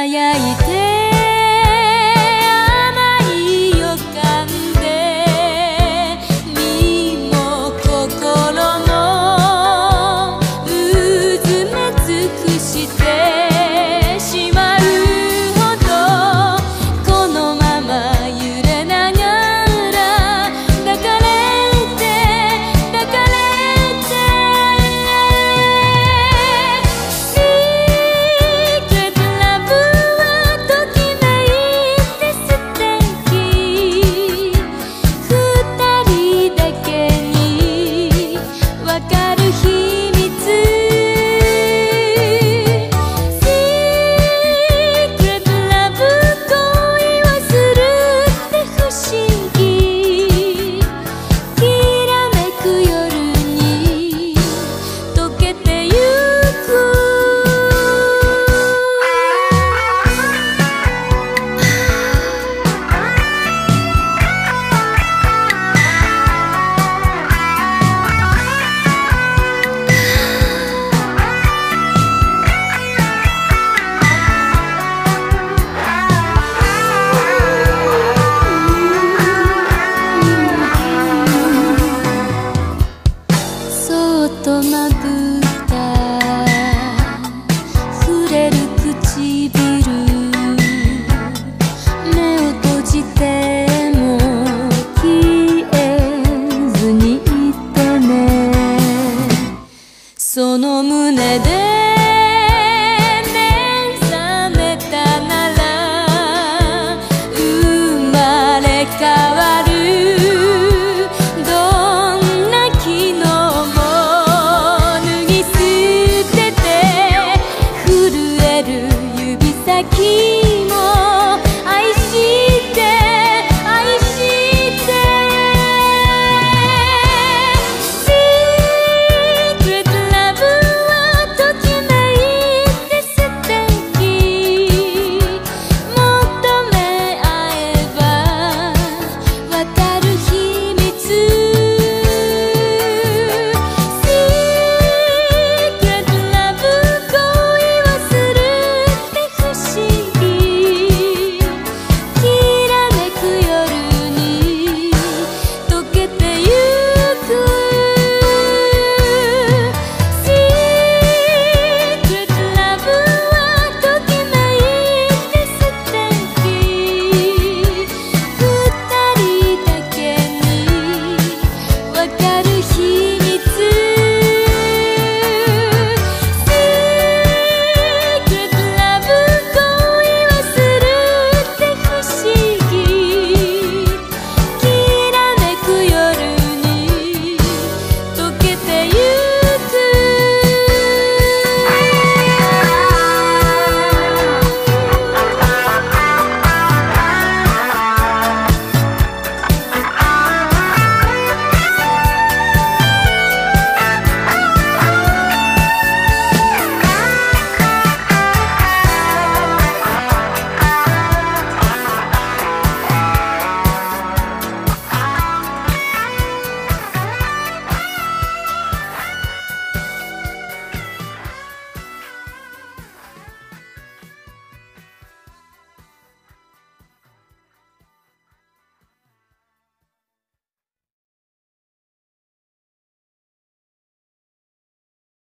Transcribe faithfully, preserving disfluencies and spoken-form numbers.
輝いて甘い予感で身も心もうずめ尽くしてしまうほどこのまま揺れながら抱かれて抱かれてシークレットラブはときめいて素敵二人だけにわかる秘密シークレットラブ恋をするって不思議きらめく夜に溶けてゆくそっとまぶた触れる唇目を閉じても消えずにいてねその胸で目覚めたなら生まれ変わるどんな昨日も脱ぎ捨てて震える指先